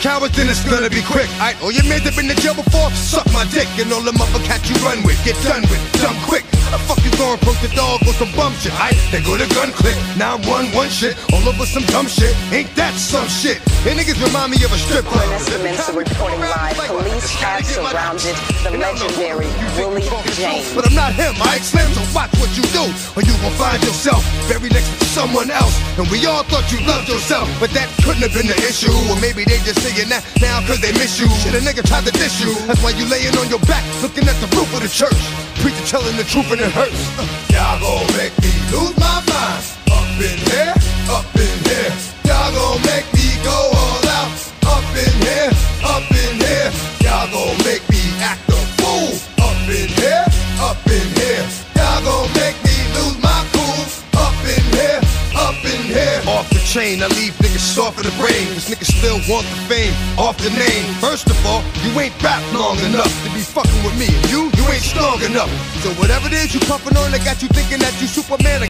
cowards, then it's gonna be quick. All your mans have been to jail before, suck my dick. And all them other cats you run with, get done with, dumb quick. How the fuck you gonna approach the dog with some bum shit? They go to gun click, 911 shit, all over some dumb shit. Ain't that some shit? And niggas remind me of a strip club. Vanessa Mensa reporting live. Police have surrounded the legendary Willie James. But I'm not him, Slim, so watch what you do, or you gon' find yourself buried next to someone else. And we all thought you loved yourself, but that couldn't have been the issue. Or maybe they just saying that now cause they miss you. Shit, a nigga tried to diss you. That's why you laying on your back, looking at the roof of the church. Preacher telling the truth and it hurts. Y'all gon' make me lose my mind. Up in here, up in here. Y'all gon' make me go all out. Up in here, up in here. Y'all gon' make me act a fool. Up in here, up in here. Y'all gon' make me lose my cool. Up in here, up in here. Off the chain, I leave niggas soft in the brain. Cause niggas still want the fame, off the name. First of all, you ain't rap long enough to be fucking with me. And you ain't strong enough. So whatever it is you puffin' on that got you thinking that you Superman.